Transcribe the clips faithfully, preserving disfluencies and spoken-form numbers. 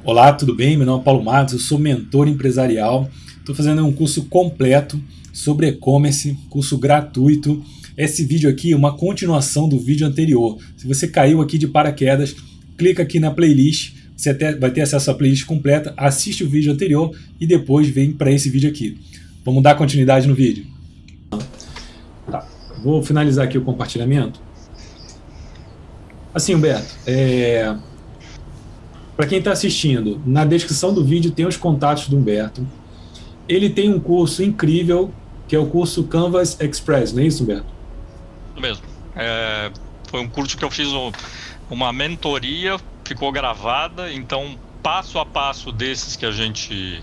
Olá, tudo bem? Meu nome é Paulo Matos, eu sou mentor empresarial. Estou fazendo um curso completo sobre e-commerce, curso gratuito. Esse vídeo aqui é uma continuação do vídeo anterior. Se você caiu aqui de paraquedas, clica aqui na playlist, você até vai ter acesso à playlist completa, assiste o vídeo anterior e depois vem para esse vídeo aqui. Vamos dar continuidade no vídeo. Tá, vou finalizar aqui o compartilhamento. Assim, Humberto, é... para quem está assistindo, na descrição do vídeo tem os contatos do Humberto. Ele tem um curso incrível, que é o curso Canvas Express, não é isso, Humberto? Isso mesmo. É, foi um curso que eu fiz um, uma mentoria, ficou gravada, então passo a passo desses que a gente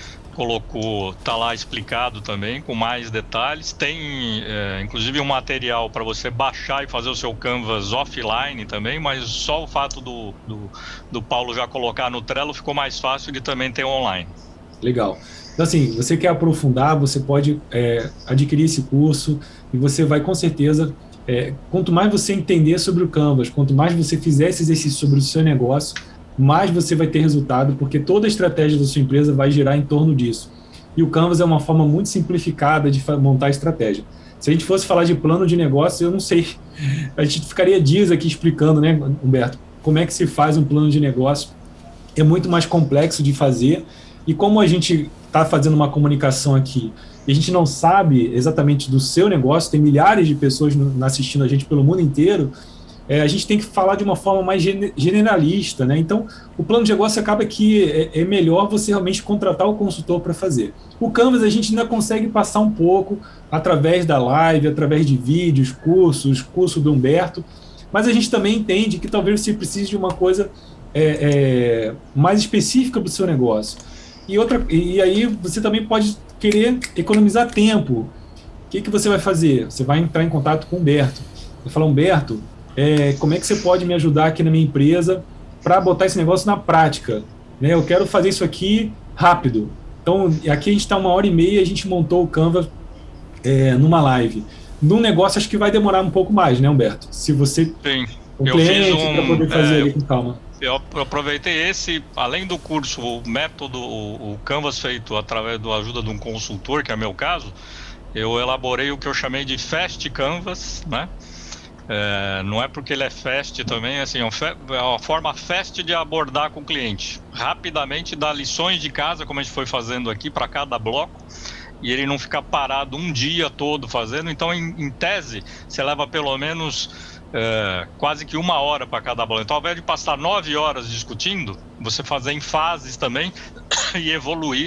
colocou, tá lá explicado também, com mais detalhes. Tem, é, inclusive, um material para você baixar e fazer o seu Canvas offline também, mas só o fato do, do, do Paulo já colocar no Trello ficou mais fácil de também ter online. Legal. Então, assim, você quer aprofundar, você pode é, adquirir esse curso e você vai, com certeza, é, quanto mais você entender sobre o Canvas, quanto mais você fizer esse exercício sobre o seu negócio, mais você vai ter resultado, porque toda a estratégia da sua empresa vai girar em torno disso. E o Canvas é uma forma muito simplificada de montar a estratégia. Se a gente fosse falar de plano de negócio, eu não sei, a gente ficaria dias aqui explicando, né, Humberto, como é que se faz um plano de negócio. É muito mais complexo de fazer, e como a gente está fazendo uma comunicação aqui, e a gente não sabe exatamente do seu negócio, tem milhares de pessoas no, assistindo a gente pelo mundo inteiro, É, a gente tem que falar de uma forma mais generalista, né? Então, o plano de negócio acaba que é, é melhor você realmente contratar o consultor para fazer. O Canvas a gente ainda consegue passar um pouco através da live, através de vídeos, cursos, curso do Humberto, mas a gente também entende que talvez você precise de uma coisa é, é, mais específica para o seu negócio. E, outra, e aí você também pode querer economizar tempo. O que, que você vai fazer? Você vai entrar em contato com o Humberto. Vai falar, Humberto, É, como é que você pode me ajudar aqui na minha empresa para botar esse negócio na prática? Né? Eu quero fazer isso aqui rápido. Então, aqui a gente está uma hora e meia, a gente montou o Canva é, numa live. Num negócio, acho que vai demorar um pouco mais, né, Humberto? Se você Sim, um eu cliente fiz um, para poder fazer é, ali com calma. Eu aproveitei esse, além do curso, o método, o, o Canvas feito através da ajuda de um consultor, que é meu caso, eu elaborei o que eu chamei de Fast Canvas, né? É, não é porque ele é fast também, assim, é uma forma fast de abordar com o cliente. Rapidamente dar lições de casa, como a gente foi fazendo aqui, para cada bloco, e ele não ficar parado um dia todo fazendo. Então, em, em tese, você leva pelo menos é, quase que uma hora para cada bloco. Então, ao invés de passar nove horas discutindo, você fazer em fases também e evoluir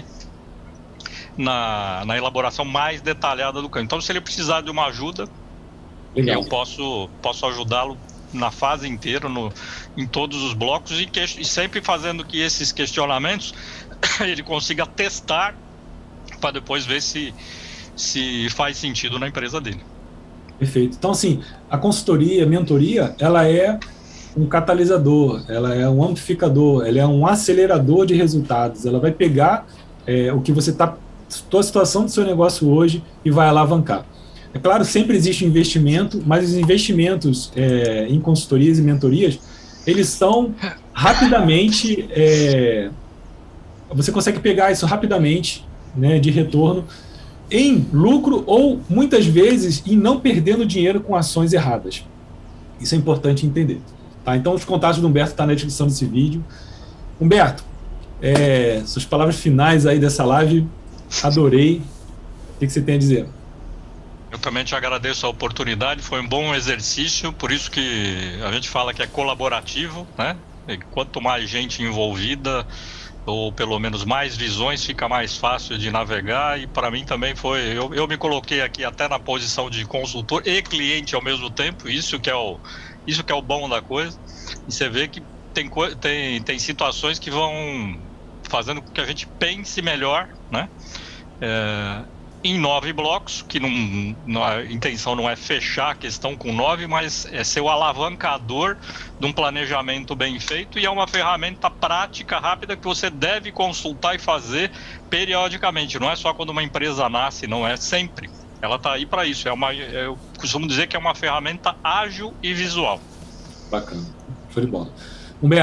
na, na elaboração mais detalhada do canto. Então, se ele precisar de uma ajuda, Legal. eu posso, posso ajudá-lo na fase inteira, no, em todos os blocos, e, que, e sempre fazendo que esses questionamentos ele consiga testar para depois ver se, se faz sentido na empresa dele. Perfeito. Então, assim, a consultoria, a mentoria, ela é um catalisador, ela é um amplificador, ela é um acelerador de resultados. Ela vai pegar é, o que você está, a situação do seu negócio hoje e vai alavancar. É claro, sempre existe investimento, mas os investimentos é, em consultorias e mentorias, eles são rapidamente, é, você consegue pegar isso rapidamente, né, de retorno, em lucro ou, muitas vezes, em não perdendo dinheiro com ações erradas. Isso é importante entender. Tá? Então, os contatos do Humberto estão na descrição desse vídeo. Humberto, é, suas palavras finais aí dessa live, adorei. O que, que você tem a dizer? Eu também te agradeço a oportunidade, foi um bom exercício, por isso que a gente fala que é colaborativo, né? E quanto mais gente envolvida, ou pelo menos mais visões, fica mais fácil de navegar. E para mim também foi, eu, eu me coloquei aqui até na posição de consultor e cliente ao mesmo tempo, isso que é o, isso que é o bom da coisa. E você vê que tem, tem, tem situações que vão fazendo com que a gente pense melhor, né? É, em nove blocos, que não, a intenção não é fechar a questão com nove, mas é ser o alavancador de um planejamento bem feito, e é uma ferramenta prática, rápida, que você deve consultar e fazer periodicamente. Não é só quando uma empresa nasce, não é sempre. Ela está aí para isso. É uma, eu costumo dizer que é uma ferramenta ágil e visual. Bacana. Show de bola. Humberto,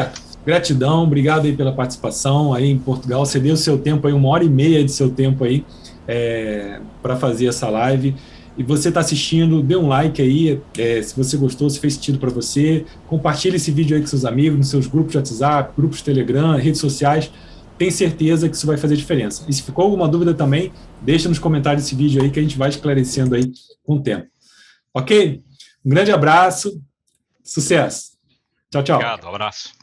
Gratidão, obrigado aí pela participação aí em Portugal. Você deu o seu tempo aí, uma hora e meia de seu tempo aí é, para fazer essa live. E você está assistindo, dê um like aí, é, se você gostou, se fez sentido para você. Compartilhe esse vídeo aí com seus amigos, nos seus grupos de WhatsApp, grupos de Telegram, redes sociais. Tenho certeza que isso vai fazer diferença. E se ficou alguma dúvida também, deixa nos comentários desse vídeo aí que a gente vai esclarecendo aí com o tempo. Ok? Um grande abraço, sucesso. Tchau, tchau. Obrigado, um abraço.